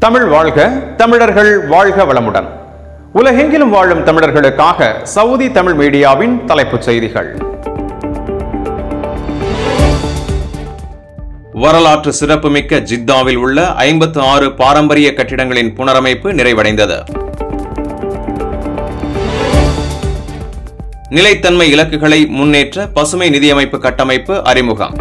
தமிழ் வாழ்க, தமிழர்கள் வாழ்க வளமுடன். உலகெங்கிலும் வாழும் தமிழர்களுக்காக சவுதி தமிழ் மீடியாவின் தலைப்புச் செய்திகள். வரலாற்று சிறப்புமிக்க ஜித்தாவில் உள்ள 56 பாரம்பரிய கட்டிடங்களின் புனரமைப்பு நிறைவடைந்தது. நிலைத்தன்மை இலக்குகளை முன்னேற்ற பசுமை நிதியமைப்பு கட்டமைப்பு அறிமுகம்.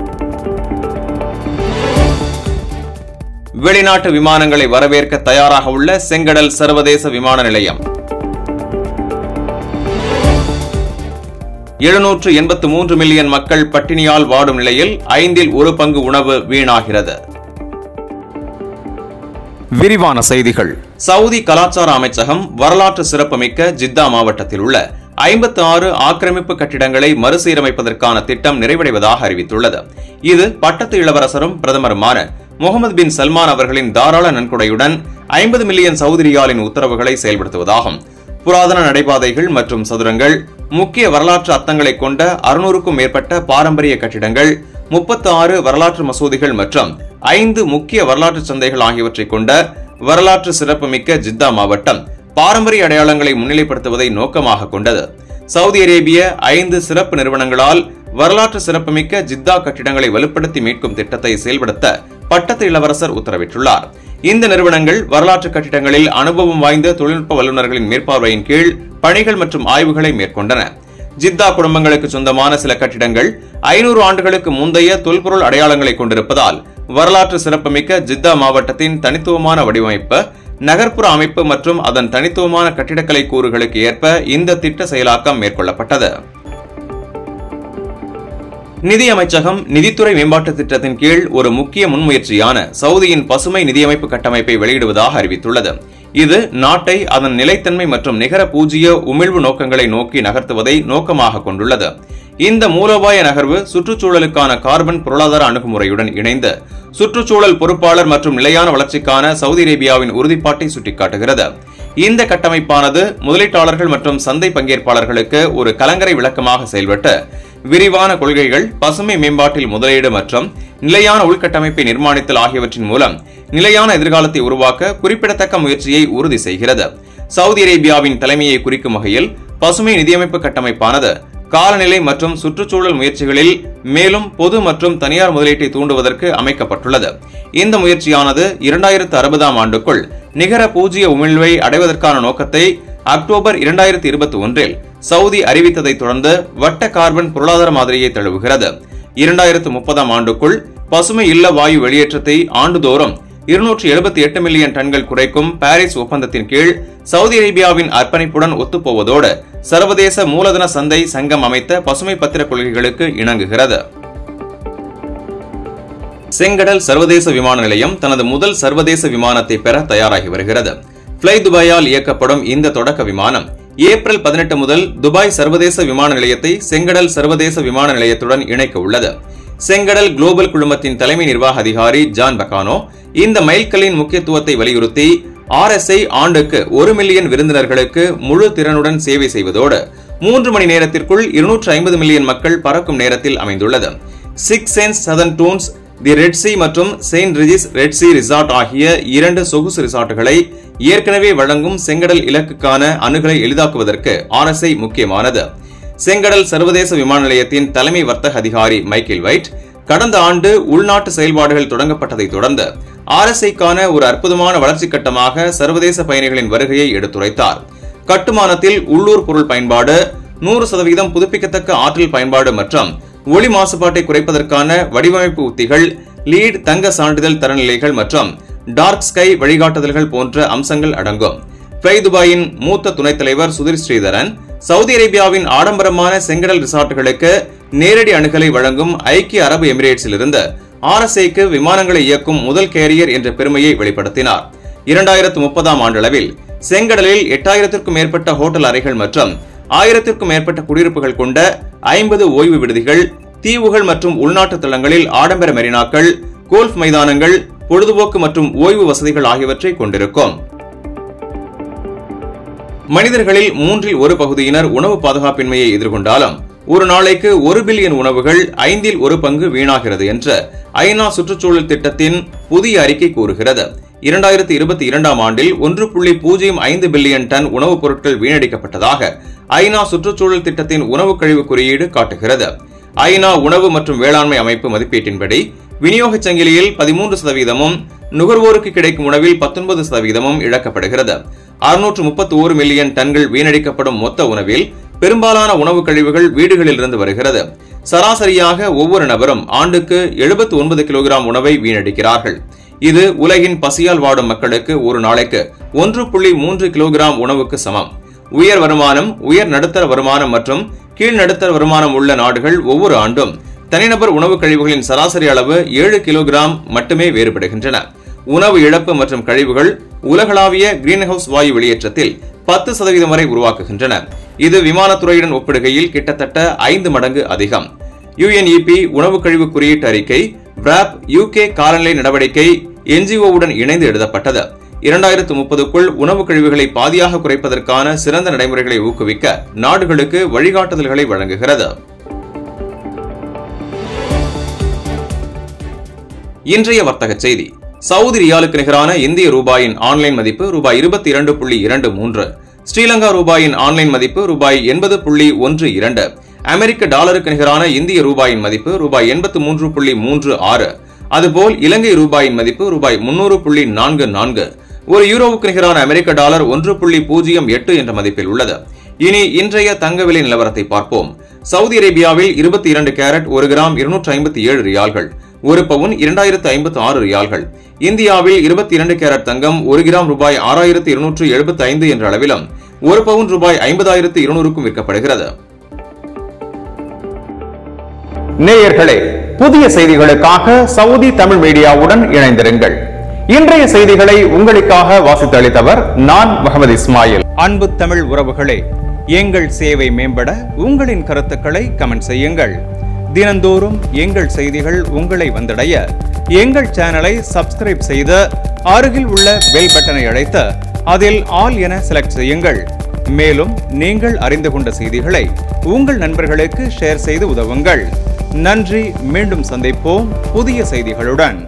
வெளிநாட்டு விமானங்களை வரவேற்க தயாராக உள்ள செங்கடல் சர்வதேச விமான நிலையம். 783 மில்லியன் மக்கள் பட்டினியால் வாடும் நிலையில் 1/5 பங்கு உணவு வீணாகிறது. விரிவான செய்திகள். சவுதி கலாச்சார அமைச்சகம் வரலாற்று சிறப்புமிக்க ஜித்தா மாவட்டத்தில் உள்ள 56 ஆக்கிரமிப்பு கட்டிடங்களை மறுசீரமைப்பதற்கான திட்டம் நிறைவடைவதாக அறிவித்துள்ளது. இது பட்டத்து இளவரசரும் பிரதமருமான முகமது பின் சல்மான் அவர்களின் தாராள நன்கொடையுடன் 50 மில்லியன் சவுதி ரியாலின் உத்தரவுகளை செயல்படுத்துவதாகும். புராதன நடைபாதைகள் மற்றும் சதுரங்கள், முக்கிய வரலாற்று அர்த்தங்களை கொண்ட 600க்கும் மேற்பட்ட பாரம்பரிய கட்டிடங்கள், 36 வரலாற்று மசூதிகள் மற்றும் 5 முக்கிய வரலாற்று சந்தைகள் ஆகியவற்றை கொண்ட வரலாற்று சிறப்புமிக்க ஜித்தா மாவட்டம் பாரம்பரிய அடையாளங்களை முன்னிலைப்படுத்துவதை நோக்கமாக கொண்டது. சவுதி அரேபிய 5 சிறப்பு நிறுவனங்களால் வரலாற்று சிறப்புமிக்க ஜித்தா கட்டிடங்களை வலுப்படுத்தி மீட்கும் திட்டத்தை செயல்படுத்த பட்டத்து இளவரசர் உத்தரவிட்டுள்ளார். இந்த நிறுவனங்கள் வரலாற்று கட்டிடங்களில் அனுபவம் வாய்ந்த தொழில்நுட்ப வல்லுநர்களின் மேற்பார்வையின் கீழ் பணிகள் மற்றும் ஆய்வுகளை மேற்கொண்டன. ஜித்தா குடும்பங்களுக்கு சொந்தமான சில கட்டிடங்கள் 500 ஆண்டுகளுக்கு முந்தைய தொல்பொருள் அடையாளங்களை கொண்டிருப்பதால் வரலாற்று சிறப்புமிக்க ஜித்தா மாவட்டத்தின் தனித்துவமான வடிவமைப்பு, நகர்ப்புற அமைப்பு மற்றும் அதன் தனித்துவமான கட்டிடக்கலை கூறுகளுக்கு ஏற்ப இந்த திட்ட செயலாக்கம் மேற்கொள்ளப்பட்டது. நிதி அமைச்சகம் நிதித்துறை மேம்பாட்டு திட்டத்தின் கீழ் ஒரு முக்கிய முன்முயற்சியான சவுதியின் பசுமை நிதியமைப்பு கட்டமைப்பை வெளியிடுவதாக அறிவித்துள்ளது. இது நாட்டை அதன் நிலைத்தன்மை மற்றும் நிகர பூஜ்ஜிய உமிழ்வு நோக்கங்களை நோக்கி நகர்த்துவதை நோக்கமாக கொண்டுள்ளது. இந்த மூலோபாய நகர்வு சுற்றுச்சூழலுக்கான கார்பன் பொருளாதார அணுகுமுறையுடன் இணைந்து சுற்றுச்சூழல் பொறுப்பாளர் மற்றும் நிலையான வளர்ச்சிக்கான சவுதி அரேபியாவின் உறுதிப்பாட்டை சுட்டிக்காட்டுகிறது. இந்த கட்டமைப்பானது முதலீட்டாளர்கள் மற்றும் சந்தை பங்கேற்பாளர்களுக்கு ஒரு கலங்கரை விளக்கமாக செயல்பட்டு விரிவான கொள்கைகள், பசுமை மேம்பாட்டில் முதலீடு மற்றும் நிலையான உள்கட்டமைப்பை நிர்மாணித்தல் ஆகியவற்றின் மூலம் நிலையான எதிர்காலத்தை உருவாக்க குறிப்பிடத்தக்க முயற்சியை உறுதி செய்கிறது. சவுதி அரேபியாவின் தலைமையை குறிக்கும் வகையில் பசுமை நிதியமைப்பு கட்டமைப்பானது காலநிலை மற்றும் சுற்றுச்சூழல் முயற்சிகளில் மேலும் பொது மற்றும் தனியார் முதலீட்டை தூண்டுவதற்கு அமைக்கப்பட்டுள்ளது. இந்த முயற்சியானது 2060ஆம் ஆண்டுக்குள் நிகர பூஜ்ஜிய உமிழ்வை அடைவதற்கான நோக்கத்தை அக்டோபர் 2021இல் சவுதி அறிவித்ததை தொடர்ந்து வட்ட கார்பன் பொருளாதார மாதிரியை தழுவுகிறது. 2030ஆம் ஆண்டுக்குள் பசுமை இல்ல வாயு வெளியேற்றத்தை ஆண்டுதோறும் 278 மில்லியன் டன்கள் குறைக்கும் பாரிஸ் ஒப்பந்தத்தின் கீழ் சவுதி அரேபியாவின் அர்ப்பணிப்புடன் ஒத்துப்போவதோடு சர்வதேச மூலதன சந்தை சங்கம் அமைத்த பசுமை பத்திர கொள்கைகளுக்கு இணங்குகிறது. செங்கடல் சர்வதேச விமான நிலையம் தனது முதல் சர்வதேச விமானத்தை பெற தயாராகி வருகிறது. ஃப்ளை துபாயால் இயக்கப்படும் இந்த தொடக்க விமானம் ஏப்ரல் 18 முதல் துபாய் சர்வதேச விமான நிலையத்தை செங்கடல் சர்வதேச விமான நிலையத்துடன் இணைக்க உள்ளது. செங்கடல் குளோபல் குழுமத்தின் தலைமை நிர்வாக அதிகாரி ஜான் பக்கானோ இந்த மைல்கல்லின் முக்கியத்துவத்தை வலியுறுத்தி RSI ஆண்டுக்கு 1 மில்லியன் விருந்தினர்களுக்கு முழு திறனுடன் சேவை செய்வதோடு 3 மணி நேரத்திற்குள் 250 மில்லியன் மக்கள் பறக்கும் நேரத்தில் அமைந்துள்ளது. 6 Senses Southern Dunes, the Red Sea மற்றும் Saint Regis Red Sea resort ஆகிய 2 சொகுசு ரிசார்ட்டுகளை ஏற்கனவே வழங்கும் செங்கடல் இலக்குக்கான அணுகலை எளிதாக்குவதற்கு RSI முக்கியமானது. செங்கடல் சர்வதேச விமான நிலையத்தின் தலைமை வர்த்தக அதிகாரி மைக்கேல் வைட் கடந்த ஆண்டு உள்நாட்டு செயல்பாடுகள் தொடங்கப்பட்டதை தொடர்ந்து RSIக்கான ஒரு அற்புதமான வளர்ச்சி கட்டமாக சர்வதேச பயணிகளின் வருகையை எடுத்துரைத்தார். கட்டுமானத்தில் உள்ளூர் பொருள் பயன்பாடு, 100% புதுப்பிக்கத்தக்க ஆற்றல் பயன்பாடு மற்றும் ஒளி மாசுபாட்டை குறைப்பதற்கான வடிவமைப்பு உத்திகள், லீட் தங்க சான்றிதழ் தரநிலைகள் மற்றும் டார்க் ஸ்கை வழிகாட்டுதல்கள் போன்ற அம்சங்கள் அடங்கும். ஃப்ளை துபாயின் மூத்த துணைத் தலைவர் சுதீர் ஸ்ரீதரன் சவுதி அரேபியாவின் ஆடம்பரமான செங்கடல் ரிசார்ட்டுகளுக்கு நேரடி அணுகலை வழங்கும் ஐக்கிய அரபு எமிரேட்ஸில் இருந்து RSIக்கு விமானங்களை இயக்கும் முதல் கேரியர் என்ற பெருமையை வெளிப்படுத்தினார். 2030ஆம் ஆண்டளவில் செங்கடலில் 8000க்கும் மேற்பட்ட ஹோட்டல் அறைகள் மற்றும் 1000க்கும் மேற்பட்ட குடியிருப்புகள் கொண்ட 50 ஓய்வு விடுதிகள், தீவுகள் மற்றும் உள்நாட்டு தளங்களில் ஆடம்பர மெரினாக்கள், கோல்ஃப் மைதானங்கள், பொழுதுபோக்கு மற்றும் ஓய்வு வசதிகள் ஆகியவற்றை கொண்டிருக்கும். மனிதர்களில் 1/3 பகுதியினர் உணவு பாதுகாப்பின்மையை எதிர்கொண்டாலும் ஒரு நாளைக்கு 1 பில்லியன் உணவுகள் 1/5 வீணாகிறது என்று ஐநா சுற்றுச்சூழல் திட்டத்தின் புதிய அறிக்கை கூறுகிறது. 2022ஆம் ஆண்டில் 1.05 பில்லியன் டன் உணவுப் பொருட்கள் வீணடிக்கப்பட்டதாக ஐநா சுற்றுச்சூழல் திட்டத்தின் உணவு கழிவு குறியீடு காட்டுகிறது. ஐநா உணவு மற்றும் வேளாண்மை அமைப்பு மதிப்பீட்டின்படி விநியோகச் சங்கிலியில் 13%, நுகர்வோருக்கு கிடைக்கும் உணவில் 19% இழக்கப்படுகிறது. 631 மில்லியன் டன்கள் வீணடிக்கப்படும் மொத்த உணவில் பெரும்பாலான உணவு கழிவுகள் வீடுகளிலிருந்து வருகிறது. சராசரியாக ஒவ்வொரு நபரும் ஆண்டுக்கு 79 கிலோகிராம் உணவை வீணடிக்கிறார்கள். இது உலகின் பசியால் வாடும் மக்களுக்கு ஒரு நாளைக்கு 1.3 கிலோகிராம் உணவுக்கு சமம். உயர் வருமானம், உயர் நடுத்தர வருமானம் மற்றும் கீழ் நடுத்தர வருமானம் உள்ள நாடுகள் ஒவ்வொரு ஆண்டும் தனிநபர் உணவு கழிவுகளின் சராசரி அளவு 7 கிலோகிராம் மட்டுமே வேறுபடுகின்றன. உணவு இழப்பு மற்றும் கழிவுகள் உலகளாவிய கிரீன்ஹவுஸ் வாயு வெளியேற்றத்தில் 10% வரை உருவாக்குகின்றன. இது விமானத்துறையுடன் ஒப்பிடுகையில் கிட்டத்தட்ட 5 மடங்கு அதிகம். UNEP உணவு கழிவு குறியீட்டு அறிக்கை WRAP UK காலநிலை நடவடிக்கை NGO-உடன் இணைந்து எழுதப்பட்டது. 2030க்குள் உணவு கழிவுகளை பாதியாக குறைப்பதற்கான சிறந்த நடைமுறைகளை ஊக்குவிக்க நாடுகளுக்கு வழிகாட்டுதல்களை வழங்குகிறது. இன்றைய வர்த்தக செய்தி. சவுதி ரியாலுக்கு நிகரான இந்திய ரூபாயின் ஆன்லைன் மதிப்பு ரூபாய் 22.23, ஸ்ரீலங்கா ரூபாயின் ஆன்லைன் மதிப்பு ரூபாய் 80.12, அமெரிக்க டாலருக்கு நிகரான இந்திய ரூபாயின் மதிப்பு ரூபாய் 83.36, அதுபோல் இலங்கை ரூபாயின் மதிப்பு ரூபாய் 300.44, ஒரு யூரோவுக்கு நிகரான அமெரிக்க டாலர் 1.08 என்ற மதிப்பில் உள்ளது. இனி இன்றைய தங்க விலை நிலவரத்தை பார்ப்போம். சவுதி அரேபியாவில் 22 கேரட் 1 கிராம் 257 ரியால்கள், 1 பவுன் 2056 ரியால்கள். இந்தியாவில் 22 கேரட் தங்கம் 1 கிராம் ரூபாய் 6275 என்ற அளவிலும் 1 பவுன் ரூபாய் 50,200க்கும் விற்கப்படுகிறது. நேயர்களே, புதிய செய்திகளுக்காக சவுதி தமிழ் மீடியாவுடன் இணைந்திருங்கள். இன்றைய செய்திகளை உங்களுக்காக வாசித்து அளித்தவர் நான் முகமது இஸ்மாயில். அன்பு தமிழ் உறவுகளே, எங்கள் சேவை மேம்பட உங்களின் கருத்துக்களை கமெண்ட் செய்யுங்கள். தினந்தோறும் எங்கள் செய்திகள் உங்களை வந்தடைய எங்கள் சேனலை சப்ஸ்கிரைப் செய்து அருகில் உள்ள பெல் பட்டனை அழைத்து அதில் ஆல் என செலக்ட் செய்யுங்கள். மேலும் நீங்கள் அறிந்து கொண்ட செய்திகளை உங்கள் நண்பர்களுக்கு ஷேர் செய்து உதவுங்கள். நன்றி. மீண்டும் சந்திப்போம் புதிய செய்திகளுடன்.